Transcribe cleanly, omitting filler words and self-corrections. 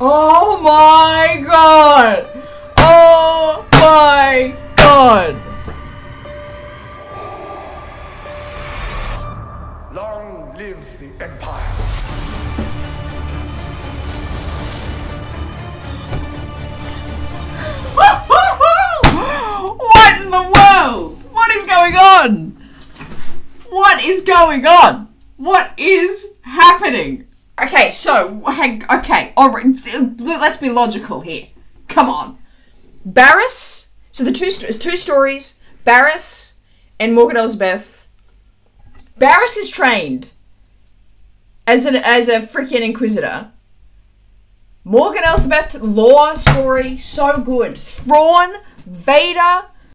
Oh my god! Oh my god! Long live the Empire! What in the world? What is going on? What is going on? What is happening? Okay, so, okay, alright, let's be logical here. Come on. Barriss, so the two stories, Barriss and Morgan Elsbeth. Barriss is trained as a freaking Inquisitor. Morgan Elsbeth lore story, so good. Thrawn, Vader,